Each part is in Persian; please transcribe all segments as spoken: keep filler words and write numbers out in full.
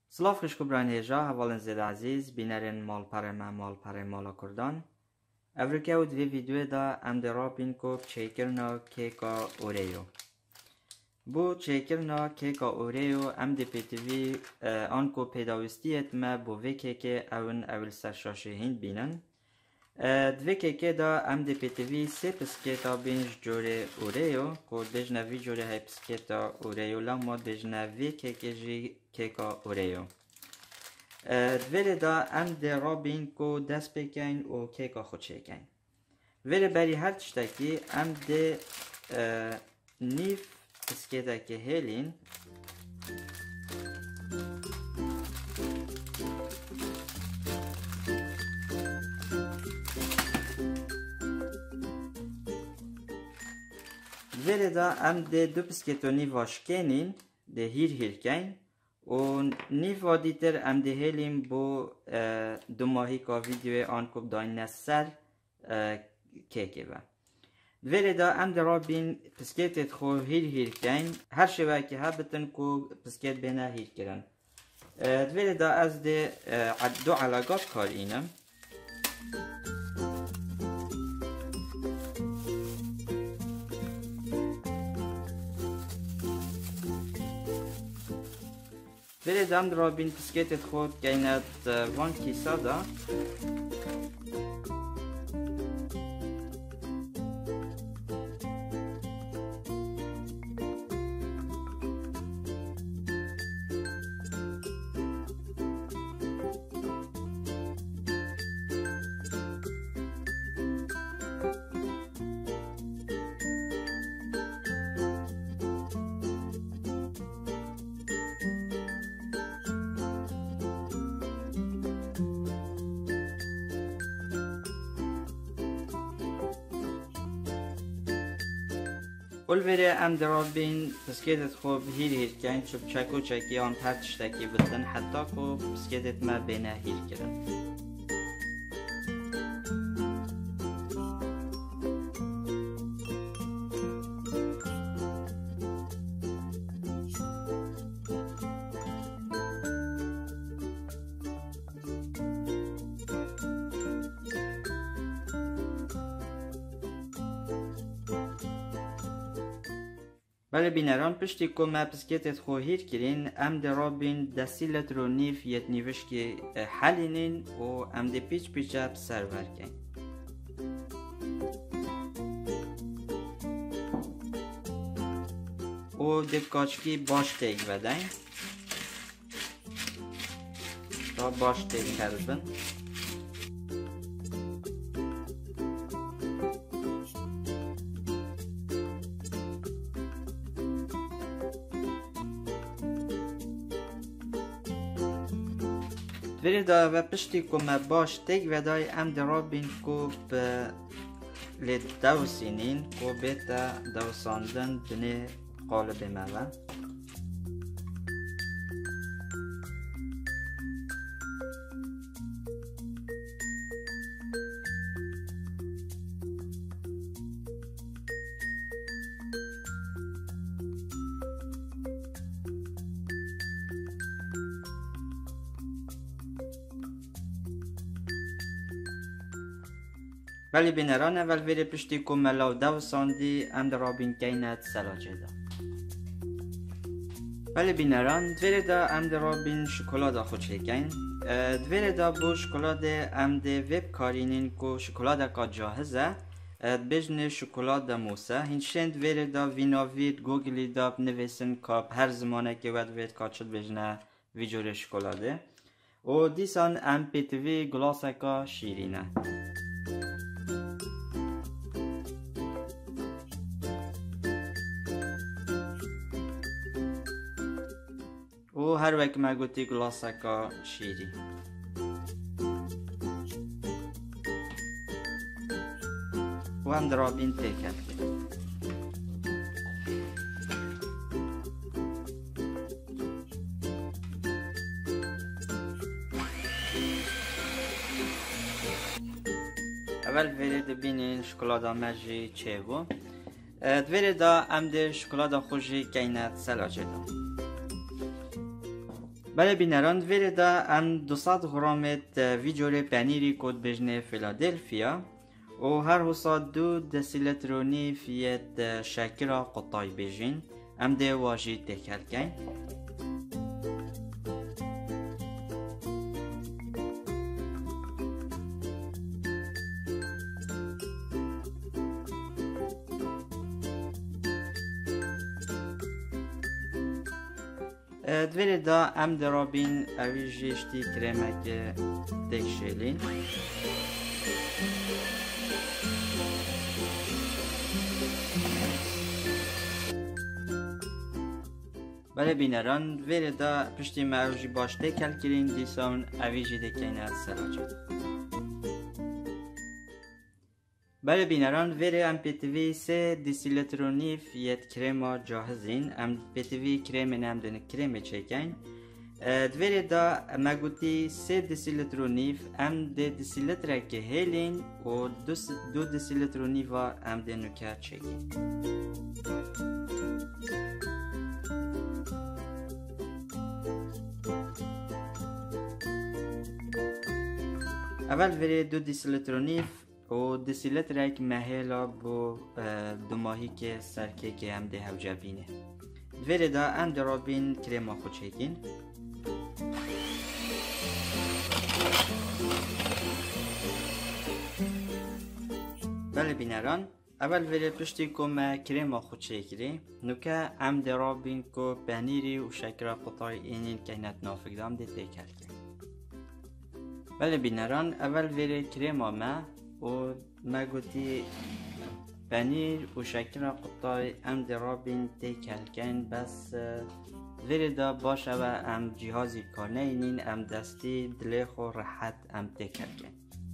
سلاف خشکو بران هجا حوالن زید عزیز بینرین مال پره من مال پره مالا کردان افریکه و دوی ویدیو دا ام درا بین کو چیکرنا کیکا اوریو بو چیکرنا کیکا اوریو ام دی پی تیوی آن کو پیداوستیت ما بو وی کیکه اون اول سرشاشه هند بینن دوی کیکه دا ام دی پی تیوی سی پسکیتا بینش جوره اوریو کو دجنا وی جوره های پسکیتا اوریو لما دجنا وی کیکه جی کیکا اوریو دوی دا ام دی را بین کو دست بکن و کیکا خود چیکن ولی بری هر تشتکی ام دی نیف پسکیتا که هلین ولی دا ام دی دو پسکیتو نیواش کنین دی هیر هیر کن و نیوا دیتر ام دی هلیم بو دو ماهی که ویدیو آن کب داین سر کیکه با ولی دا ام دی را بین پسکیتت خو هیر هیر کن هر شوه که ها بتن کو پسکیت بینه هیر کرن ولی دا از دی دو علاقات کار اینم ولی دام را بین پسکیتت خود گیند وان کیسا دا اولویره ام درا بین پسکیتت خوب هیر هیر کن چوب چکو چکی آن پر تشتکی بدن حتی که پسکیتت ما بینه هیر کرن بله بینران پشتی که ما پسکیتت خو هیر کرین ام دی را بین دستیلت رو نیف یت نیوش که حلینین و ام دی پیچ پیچه سرور کن و دی کاچکی باش تیگ بدن تا باش تیگ کردن ولی دا و پشتی که ما باش تیگ و دای ام درا بین که به لید دو سینین که بیتا دو ساندن بینه قالب موه ولی بینران اول ویره پشتی که ملاو دو ساندی ام در آبین کینت سلاجه دا ولی بینران دویره دا ام در آبین شکلادا خود شکین دویره دا بو شکلاد ام دی ویب کارینین که شکلادا که جاهزه بجن شکلاد موسه هنچند دویره دا ویناوید گوگلی دا بنویسن که هر زمانه که ود وید کارچد بجنه ویجور شکلاده و دیسان ام پی تیوی گلاسه که شیرینه و هر وقت ما گوتی گلاسه که شیری و هم درابین تیکت اول ویرید بینین شکلادا مجی چه بو دویرida em dê şikolata xwe jî keyne selaçê da. بله بینران ویره دا ام دوصد غرامت ویجوری پنیری کود بجنه فیلادلفیا و هر حسا دو دسیلترونی فیت شکر قطای بجین ام ده واجی تکل کن. دویره دا ام درابین اوی جشتی کرمک تکشیلین بله بینران ویره دا پشتی موجی باش تکل کرین دیسان اوی جی دکین از سراجه بله بینران ویره ام پیتوی سه دیسیلترونیف یت کرما جاهزین ام پیتوی کرم نم دن کرم چکین دویره دا مگوتی سه دیسیلترونیف ام ده دیسیلتره که هلین و دو, دو دیسیلترونیف ام ده نکر چکین اول ویره دو دیسیلترونیف و دیسیلتر یک محلا بو دماهی که سرکه که هم ده هوجه بینه دویره دا ام درابین کرما خود چکین بله بینران اول ویره پشتی که ما کرما خود چکری نوکه ام درابین که پنیری و شکر قطعی اینین که اینت نافکدام ده تکل کن بله بینران اول ویره کرما ما و ما گوتی پنیر و شکر قطعی ام درابین تکل کن بس ویره دا باشه و ام جهازی کانه اینین ام دستی دلیخ و راحت ام تکل کن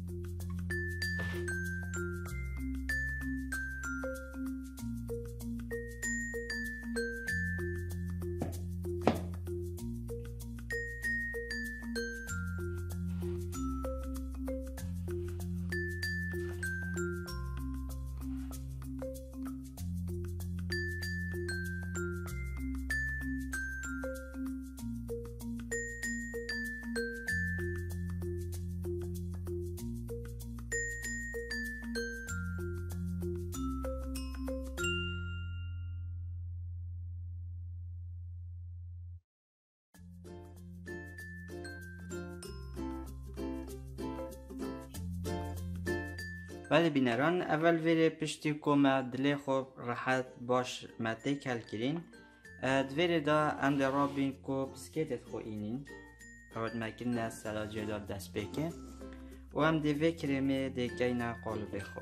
بله بینران اول ویره پشتی که ما دلی خوب راحت باش ما تکل کرین دویره دا ام درابین که بسکیتت خو اینین اول مکرین از سلاجه داد دست بکن و ام دیوه کرمه دیگه نه قالبه خو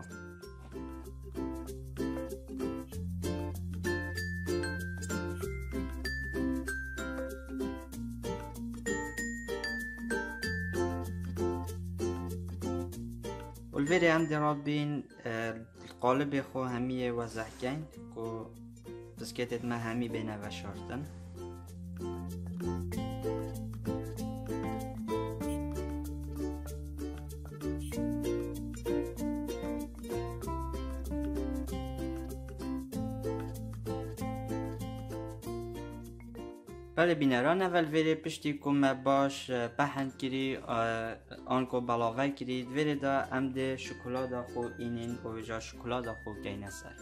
الویره هم درابین قالب خو همیه وضع کن که بسکتت ما همی بینه و شارتن بله بینران اول ویره پشتی که ما باش پهن کری آنکو بلاوه کری ویره دا ام ده شکلادا خو اینین و ویجا شکلادا خو گینه سر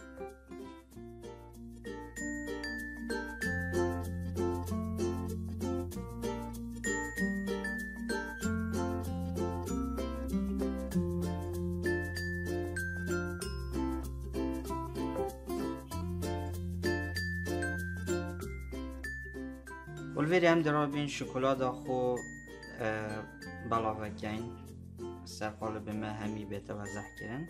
الویری هم درابین شکلادا خو بلاوه کن سر قالب ما همی بیت وضح کرن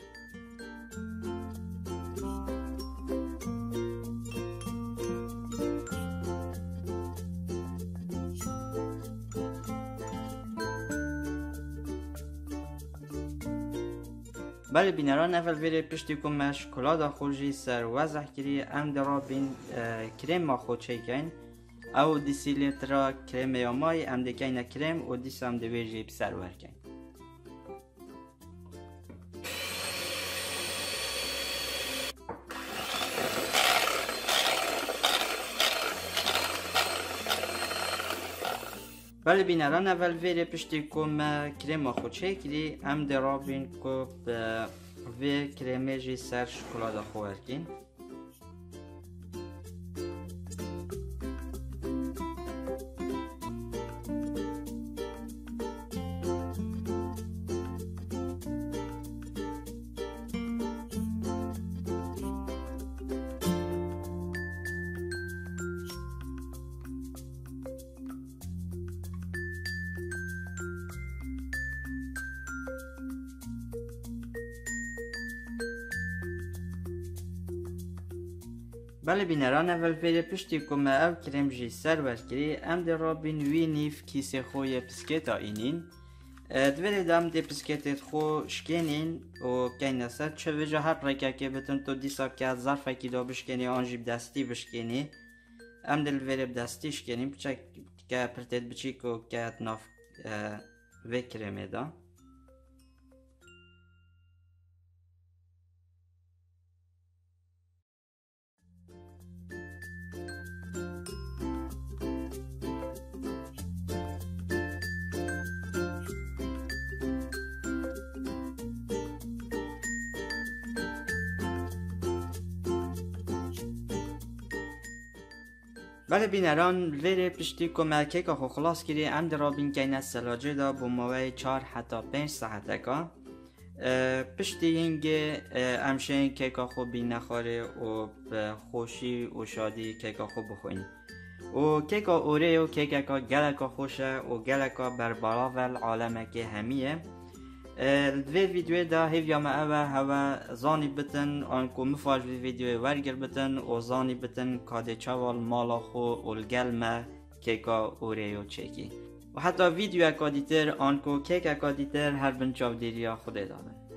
بله بینران اول ویره پشتی که ما شکلادا خوشی سر وضح کری ام درابین کرم ما خود چکن او دیسی لیترا کرم یا مای ام دکین کرم و دیس هم دویجی بسر ورکن بله بینران اول ویره پشتی کم کرم خود چکری ام درابین که وی کرمه جی سر شکلات خوارکین. بله بینران اول ویره پشتی کم او کرم جی سر برکری ام درابین وی نیف کیسه خوی پسکتا اینین. دویره دام دی پسکتت خو شکنین و کین سر چه وجه هر رکه که بتون تو دیسا که از ظرفه که دا بشکنی آنجی بدستی بشکنی ام دل ویره بدستی شکنیم بچه که پرتید بچی که که ناف وی کرمه دا. بله بینران ویره پشتی کمه کیک خو خلاص کری ام درابین که این سلاجه دا با موی چار حتی پنج ساعته که پشتی اینگه امشه این کیک خو بین نخوره و خوشی و شادی کیک خو بخوین و کیک اوریو کیک که گلک خوشه و گلک بر براول عالمه که همیه. دوی ویدیو دا هیویا ما اوه هوا زانی بتن آنکو مفاج وی ویدیو ورگر بتن و زانی بتن کاده چوال مالا خو اولگل ما کیکا اوریو چکی و حتی ویدیو اکادیتر آنکو کیک اکادیتر هر بن چاو دیریا خوده دادن.